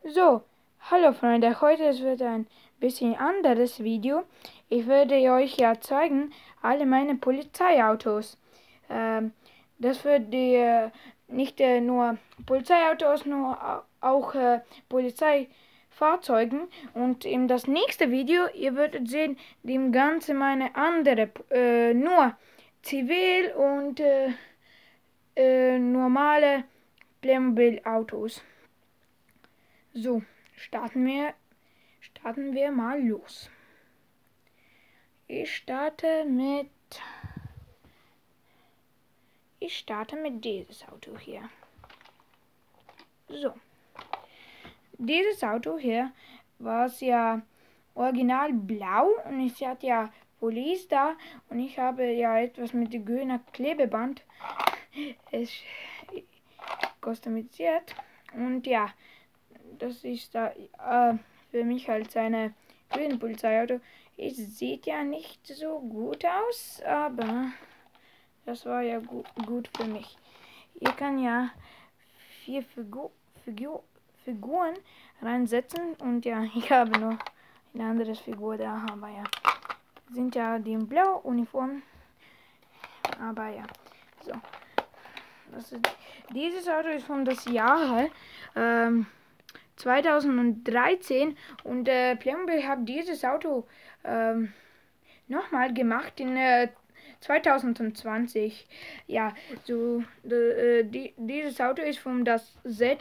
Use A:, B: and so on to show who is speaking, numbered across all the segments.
A: So, hallo Freunde, heute wird ein bisschen anderes Video. Ich werde euch ja zeigen, alle meine Polizeiautos. Das wird nicht nur Polizeiautos, nur auch Polizeifahrzeugen. Und in das nächste Video, ihr werdet sehen, dem Ganze meine andere, nur Zivil- und normale Playmobil-Autos. So, starten wir mal los. Ich starte mit dieses Auto hier. So, dieses Auto hier war ja original blau und ich hatte ja Police da und ich habe ja etwas mit dem grünen Klebeband es customiert und ja, das ist da für mich als eine grüne Polizeiauto. Es sieht ja nicht so gut aus, aber das war ja gut für mich. Ihr kann ja 4 Figuren reinsetzen und ja, ich habe noch eine andere Figur da, aber ja, sind ja die in blau Uniform, aber ja, so. Dieses Auto ist von das Jahr 2013 und Playmobil hat dieses Auto nochmal gemacht in 2020. Ja, so dieses Auto ist von das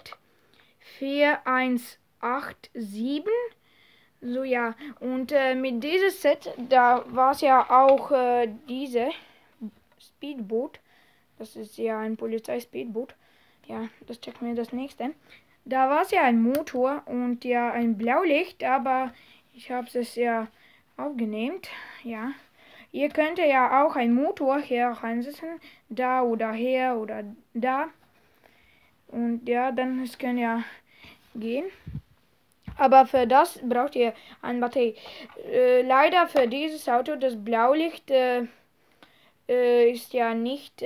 A: Z4187. So ja, und mit dieses Set, da war es ja auch diese Speedboot. Das ist ja ein Polizeispeedboot. Ja, das checken wir das nächste. Da war es ja ein Motor und ja ein Blaulicht, aber ich habe es ja aufgenehmt. Ja, ihr könnt ja auch einen Motor hier reinsetzen, da oder hier oder da. Und ja, dann es kann ja gehen. Aber für das braucht ihr eine Batterie. Leider für dieses Auto, das Blaulicht ist ja nicht,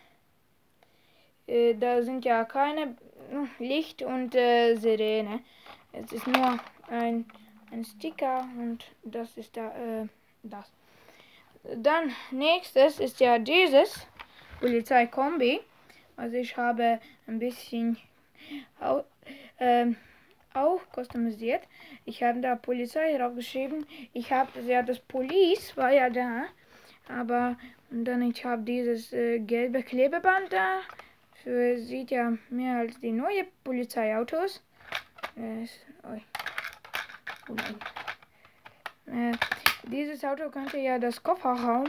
A: da sind ja keine Licht und Sirene. Es ist nur ein Sticker und das ist da das. Dann nächstes ist ja dieses Polizeikombi. Also ich habe ein bisschen auch customisiert. Ich habe da Polizei draufgeschrieben. Ich habe ja das Police war ja da, aber und dann ich habe dieses gelbe Klebeband da. Sieht ja mehr als die neue Polizeiautos. Dieses Auto könnte ja das Kofferraum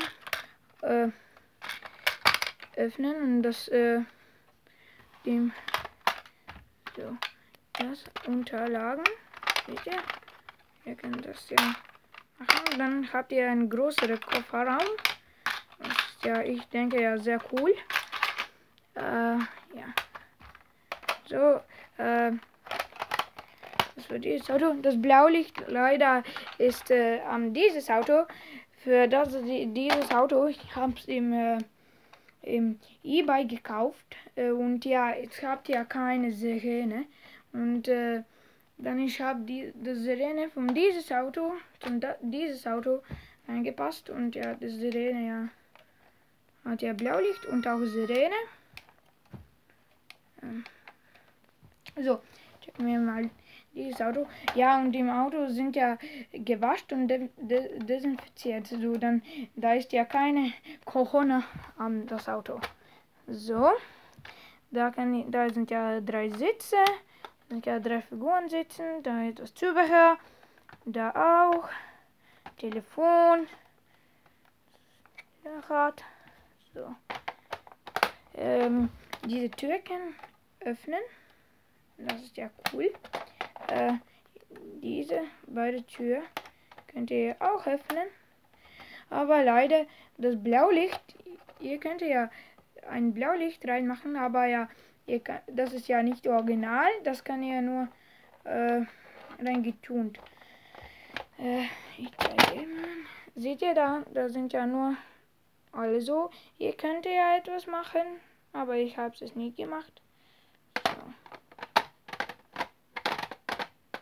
A: öffnen und das dem so das Unterlagen. Seht ihr? Ihr könnt das ja machen. Dann habt ihr einen größeren Kofferraum. Das ist ja, ich denke ja sehr cool. Ja. So, das wird dieses Auto. Das Blaulicht leider ist dieses Auto. Für dieses Auto, ich habe es im eBay gekauft. Und ja, jetzt habt ihr keine Sirene. Und dann ich habe die Sirene von dieses Auto dieses Auto angepasst. Und ja, die Sirene ja hat ja Blaulicht und auch Sirene. So, checken wir mal dieses Auto. Ja, und im Auto sind ja gewascht und desinfiziert. So, dann, da ist ja keine Corona an das Auto. So, da sind ja 3 Sitze, sind ja 3 Figuren sitzen, da etwas Zubehör, da auch, Telefon, Rad, so. Diese Türken öffnen. Das ist ja cool. Diese beide Tür könnt ihr auch öffnen. Aber leider das Blaulicht, ihr könnt ja ein Blaulicht reinmachen, aber ja, das ist ja nicht original. Das kann ihr nur reingetunt. Ich zeige mal. Seht ihr da? Da sind ja nur alle so. Ihr könnt ja etwas machen, aber ich habe es nicht gemacht. So.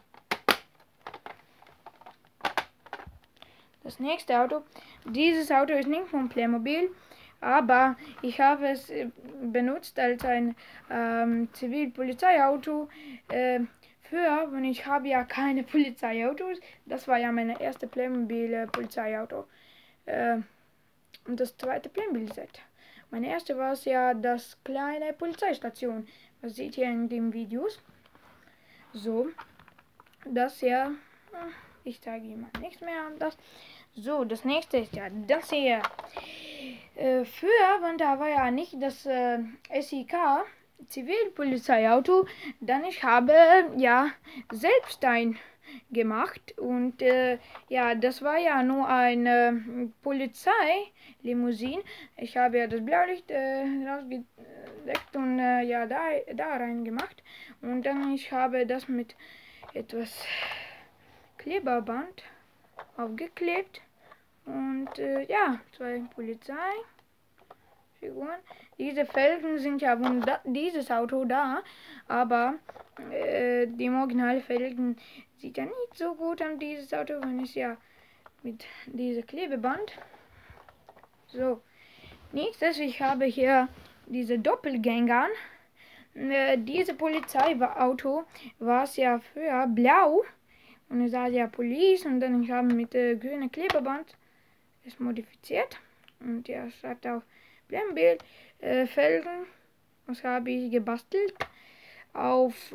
A: Das nächste Auto. Dieses Auto ist nicht von Playmobil, aber ich habe es benutzt als ein Zivilpolizeiauto. Früher, und ich habe ja keine Polizeiautos. Das war ja meine erste Playmobil Polizeiauto. Und das zweite Playmobil-Set. Meine erste war es ja das kleine Polizeistation. Das seht ihr in den Videos. So, das hier. Ich zeige Ihnen mal nichts mehr an das. So, das nächste ist ja das hier. Früher, und da war ja nicht das SIK Zivilpolizeiauto, dann ich habe ja selbst ein gemacht und ja, das war ja nur eine Polizeilimousine. Ich habe ja das Blaulicht rausgedeckt und ja, da rein gemacht und dann ich habe das mit etwas Kleberband aufgeklebt und ja, 2 Polizeifiguren. Diese Felgen sind ja von dieses Auto da, aber die Originalfelgen sieht ja nicht so gut an dieses Auto, wenn es ja mit diesem Klebeband. So, nächstes, ich habe hier diese Doppelgänger. Diese Polizeiauto war es ja früher blau und es war ja Police und dann ich habe mit grünem Klebeband es modifiziert und ja, schreibt auch Playmobil Felgen. Das habe ich gebastelt auf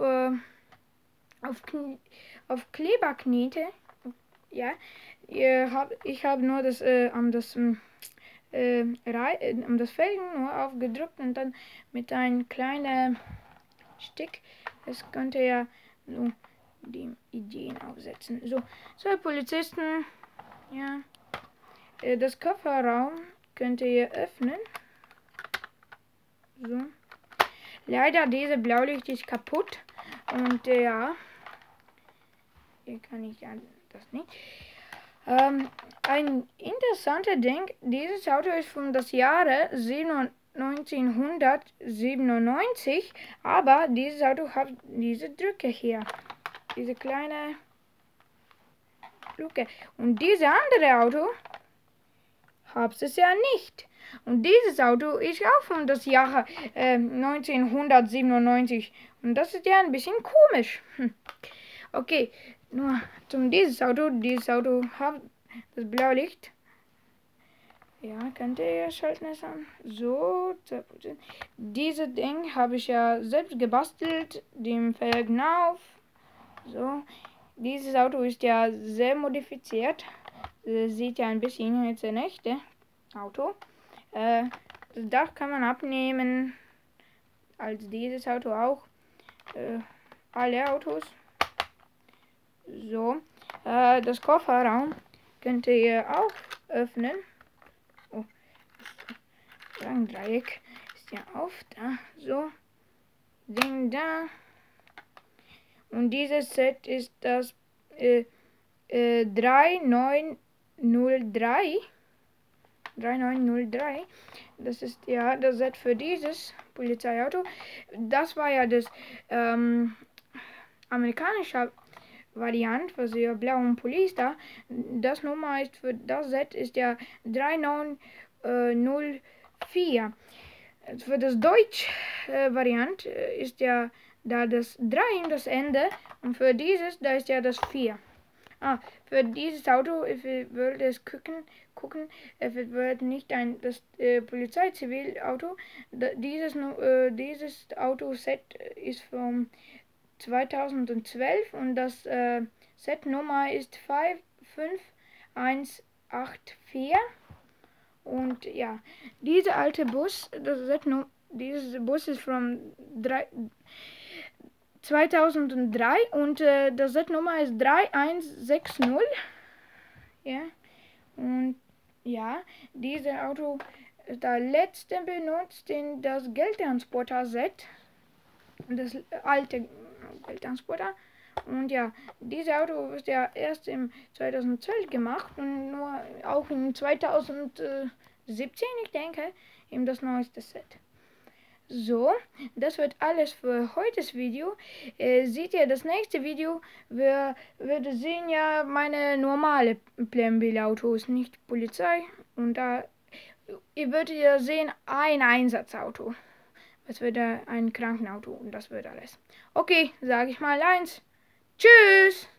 A: Kleberknete. Ja, ich habe nur das um das Felgen nur aufgedrückt und dann mit einem kleinen Stick. Es könnte ja so die Ideen aufsetzen. So, 2 Polizisten. Ja, das Kofferraum könnt ihr öffnen. So. Leider diese Blaulicht ist kaputt und ja, hier kann ich ja das nicht. Ein interessanter Ding, dieses Auto ist von das Jahre 1997, aber dieses Auto hat diese Drücke hier, diese kleine Luke. Und dieses andere Auto hat es ja nicht. Und dieses Auto ist auch von das Jahr 1997. Und das ist ja ein bisschen komisch. Okay, nur zum dieses Auto hat das Blaulicht. Ja, könnt ihr schalten es an. So, dieses Ding habe ich ja selbst gebastelt. Den Felgen auf. So, dieses Auto ist ja sehr modifiziert. Sieht ja ein bisschen jetzt ein echtes Auto. Das Dach kann man abnehmen, als dieses Auto auch. Alle Autos. So, das Kofferraum könnt ihr auch öffnen. Oh, ein Dreieck ist ja auf da. So, Ding da. Und dieses Set ist das 3903. Das ist ja das Set für dieses Polizeiauto. Das war ja das amerikanische Variant für die blauen Police da. Das Nummer ist für das Set ist ja 3904. Für das deutsche Variant ist ja da das 3 in das Ende und für dieses da ist ja das 4. Für dieses Auto, ich würde es gucken, es wird nicht das Polizeizivilauto. Dieses Autoset ist von 2012 und das Setnummer ist 55184. Und ja, dieser alte Bus, dieses Bus ist von 2003 und das Setnummer ist 3160. Ja, und ja, dieses Auto ist der letzte benutzt in das Geldtransporter-Set. Das alte Geldtransporter. Und ja, dieses Auto ist ja erst im 2012 gemacht und nur auch in 2017, ich denke, eben das neueste Set. So, das wird alles für heutes Video. Seht ihr, das nächste Video, wir sehen ja meine normale Playmobil-Autos, nicht Polizei. Und da, ihr würdet ja sehen, ein Einsatzauto. Es wird ein Krankenauto und das wird alles. Okay, sage ich mal eins. Tschüss!